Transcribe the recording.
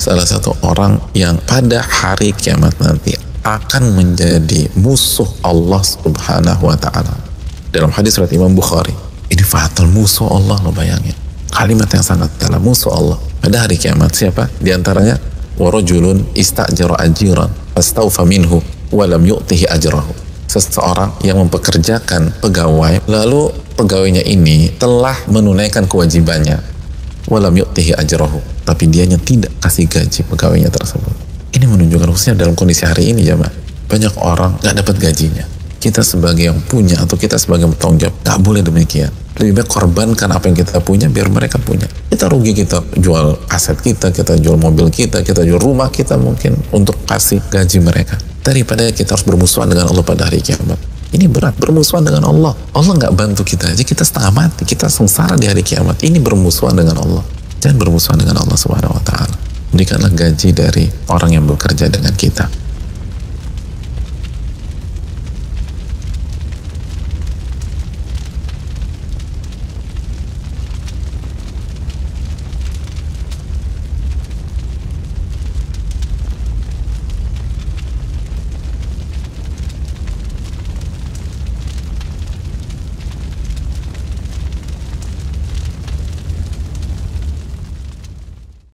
salah satu orang yang pada hari kiamat nanti akan menjadi musuh Allah Subhanahu wa ta'ala. Dalam hadis riwayat Imam Bukhari, ini fatal, musuh Allah, lo bayangin. Kalimat yang sangat dalam, musuh Allah. Pada hari kiamat siapa? Di antaranya warajulun istajara ajiran fastawfa minhu wa lam yu'tihi ajrahu. Seseorang yang mempekerjakan pegawai, lalu pegawainya ini telah menunaikan kewajibannya, wa lam yu'tihi ajrahu, tapi dianya tidak kasih gaji pegawainya tersebut. Ini menunjukkan, khususnya dalam kondisi hari ini jemaah, banyak orang gak dapat gajinya. Kita sebagai yang punya atau kita sebagai yang bertanggung jawab gak boleh demikian. Lebih baik korbankan apa yang kita punya biar mereka punya. Kita rugi, kita jual aset kita jual mobil kita jual rumah kita mungkin untuk kasih gaji mereka, daripada kita harus bermusuhan dengan Allah pada hari kiamat. Ini berat, bermusuhan dengan Allah. Allah nggak bantu kita aja, kita setengah mati, kita sengsara di hari kiamat. Ini bermusuhan dengan Allah. Jangan bermusuhan dengan Allah Subhanahu wa ta'ala. Berikanlah gaji dari orang yang bekerja dengan kita.